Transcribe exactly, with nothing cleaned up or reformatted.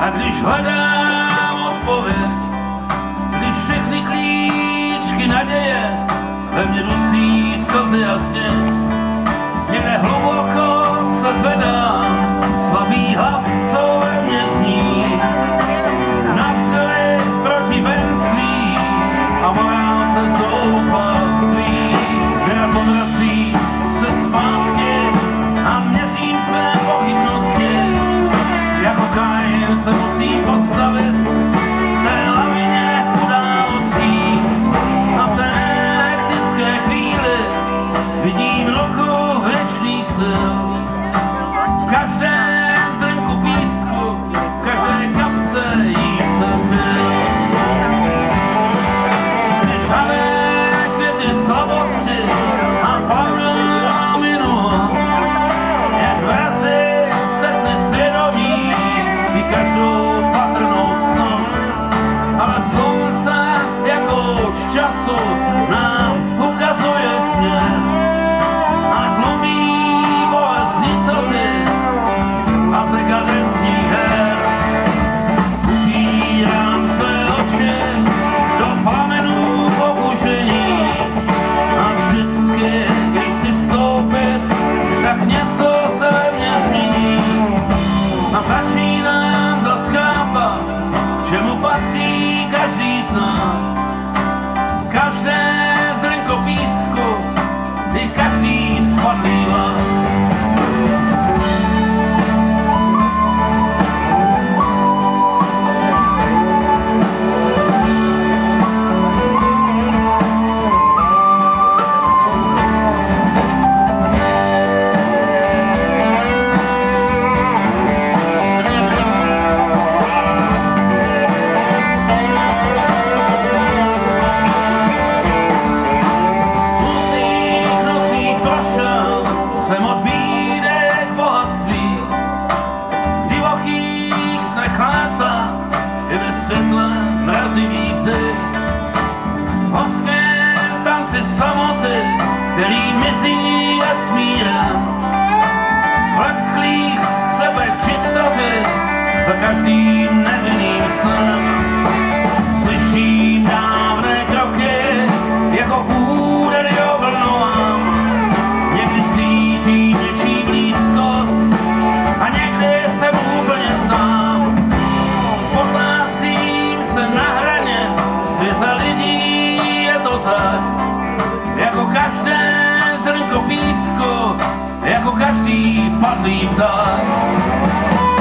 A když hledám odpověď, když všechny klíčky naděje ve mně dusí slzy a sněh, někde hluboko se zvedá slabý hlas, co ve mně zní. Navzdory protivenství a morálce zoufalství, nerad odvrací se zpátky a měřím své pochybnosti. Jako Kain se musím postavit té lavině událostí a v té hektické chvíli vidím ruku věčných sil. V každém zrnku písku, v každé kapce jí jsem byl. Když havé květy slabosti a plná minulost, jak vrazy setly svědomí, ví každou patrnou ctnost, ale slunce jako louč času nám ukazuje směr a tlumí bolest nicoty a z dekadentních her. Upírám své oči do plamenů pokušení a vždycky, když si vstoupit, tak něco se ve mně změní. A začínám zas chápat, k čemu patří každý z nás. Každé zrnko písku i každý spadlý vlas. Jsem od bídek bohatství, v divokých snech léta i ve světle mrazivých zim. V hořkém tanci samoty, který mizí vesmírem, v lesklých střepech čistoty za každým nevinným snem. Slyším dávné kroky jako údery o vlnovám, někdy cítím něčí blízkost a někdy jsem úplně sám. Potásím se na hraně světa lidí, je to tak, jako každé zrnko písku, jako každý padlý pták.